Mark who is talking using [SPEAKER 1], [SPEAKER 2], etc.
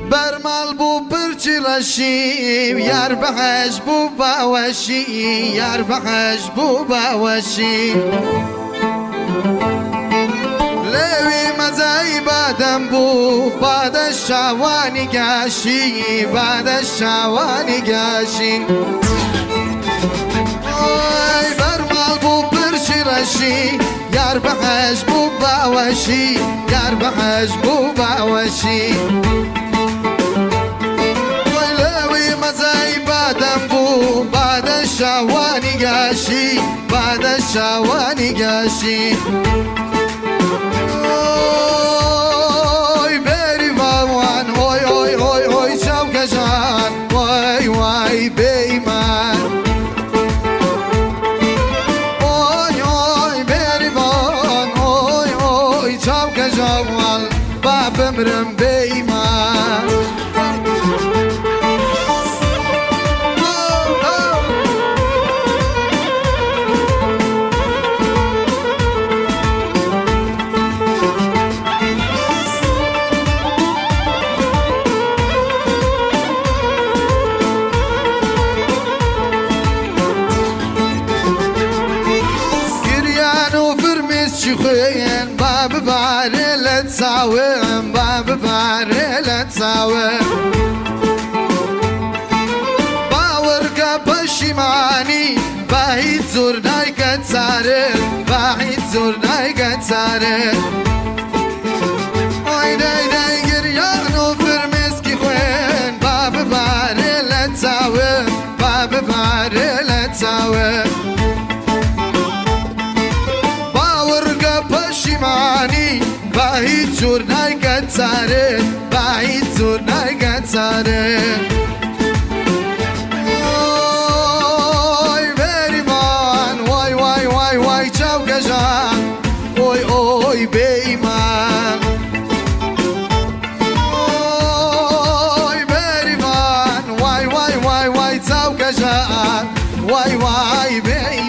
[SPEAKER 1] برمال بو برچی رشی یار بهش بو باوشی یار بهش بو باوشی لوی مزای بادم بو بعد شوانی گاشی بعد شوانی گاشی آی برمال بو برچی رشی یار بهش بو باوشی یار بهش بو باوشی بعد شوانی گاشی بعد شوانی گاشی اوی بری وان اوی اوی اوی اوی چوک جان وای وای بیمان اوی اوی بری وان اوی اوی چوک جان با بمرم بیمان خوين باب باري لا تساوم باب باري لا تساوم باورك بشيماني باهي زور نايك تساري باهي زور نايك تساري اي داي داي غريانو فرمسكي خوين باب باري لا تساوم باب باري لا تساوم پشیمانی با هیچ جور نگه سره با هیچ جور نگه سره وای بریمان وای وای وای وای چوک جان اوی اوی بیمان وای بریمان وای وای وای وای چوک جان وای وای بیمان